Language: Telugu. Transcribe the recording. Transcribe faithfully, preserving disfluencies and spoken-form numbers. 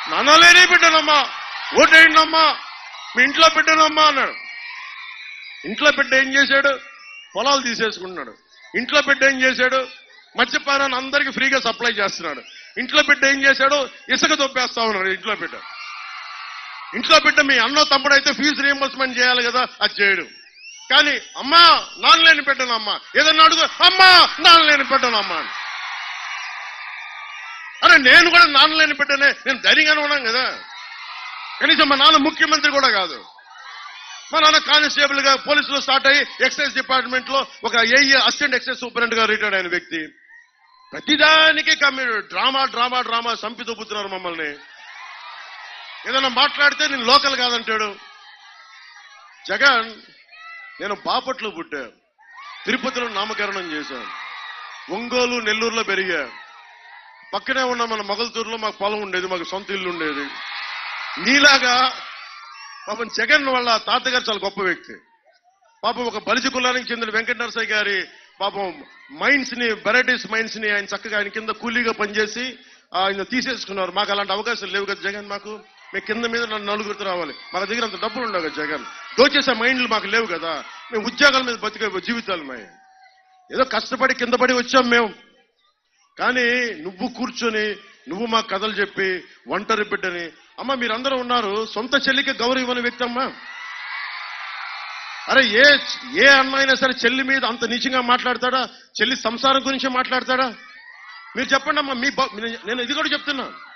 నాన్నలేని బిడ్డనమ్మా, ఓటేయండమ్మా, మీ ఇంట్లో బిడ్డనమ్మా అన్నాడు. ఇంట్లో బిడ్డ ఏం చేశాడు? పొలాలు తీసేసుకుంటున్నాడు. ఇంట్లో బిడ్డ ఏం చేశాడు? మద్యపానాన్ని అందరికీ ఫ్రీగా సప్లై చేస్తున్నాడు. ఇంట్లో బిడ్డ ఏం చేశాడు? ఇసుక దొబ్బేస్తా ఉన్నాడు. ఇంట్లో బిడ్డ ఇంట్లో బిడ్డ మీ అన్నో తమ్ముడైతే ఫీజు రీఎంబర్స్మెంట్ చేయాలి కదా, అది చేయడు. కానీ అమ్మా నాన్నలేని బిడ్డనమ్మా, ఏదన్నా అడుగు, అమ్మా నాన్నలేని బిడ్డనమ్మా. అరే నేను కూడా నాన్నలేని బిడ్డనే, నేను ధైర్యంగానే ఉన్నాను కదా. కనీసం మా నాన్న ముఖ్యమంత్రి కూడా కాదు. మా నాన్న కానిస్టేబుల్ గా పోలీసులో స్టార్ట్ అయ్యి ఎక్సైజ్ డిపార్ట్మెంట్ లో ఒక ఏఈ అసిస్టెంట్ ఎక్సైజ్ సూపరింటెండెంట్ గా రిటైర్డ్ అయిన వ్యక్తి. ప్రతిదానికి కమ్మి డ్రామా డ్రామా డ్రామా సంపి దొబ్బుతున్నారు మమ్మల్ని. ఏదైనా మాట్లాడితే నేను లోకల్ కాదంటాడు. జగన్, నేను బాపట్లో పుట్టా, తిరుపతిలో నామకరణం చేశాను, ఒంగోలు నెల్లూరులో పెరిగా, పక్కనే ఉన్న మన మొగల్తూరులో మాకు పొలం ఉండేది, మాకు సొంత ఇల్లు ఉండేది. నీలాగా పాపం జగన్ వాళ్ళ తాతగారు చాలా గొప్ప వ్యక్తి. పాపం ఒక బలిజ కులానికి చెందిన వెంకట నరసయ్య గారి పాపం మైండ్స్ ని, వెరైటీస్ మైండ్స్ ని ఆయన చక్కగా ఆయన కింద కూలీగా పనిచేసి ఆయన తీసేసుకున్నారు. మాకు అలాంటి అవకాశాలు లేవు కదా జగన్. మాకు మేము కింద మీద నన్ను నలుగురితో రావాలి, మన దగ్గర అంత డబ్బులు ఉండవు కదా జగన్. దోచేసే మైండ్లు మాకు లేవు కదా. మేము ఉద్యోగాల మీద బతికే జీవితాలు మేము ఏదో కష్టపడి కింద పడి వచ్చాం మేము. కానీ నువ్వు కూర్చొని నువ్వు మా కథలు చెప్పి ఒంటరి బిడ్డని, అమ్మ మీరందరూ ఉన్నారు, సొంత చెల్లికి గౌరవం ఇవ్వని వ్యక్తి అమ్మా. అరే ఏ ఏ అన్న అయినా సరే చెల్లి మీద అంత నీచంగా మాట్లాడతాడా? చెల్లి సంసారం గురించి మాట్లాడతాడా? మీరు చెప్పండి అమ్మా. మీ నేను ఇది కూడా చెప్తున్నా.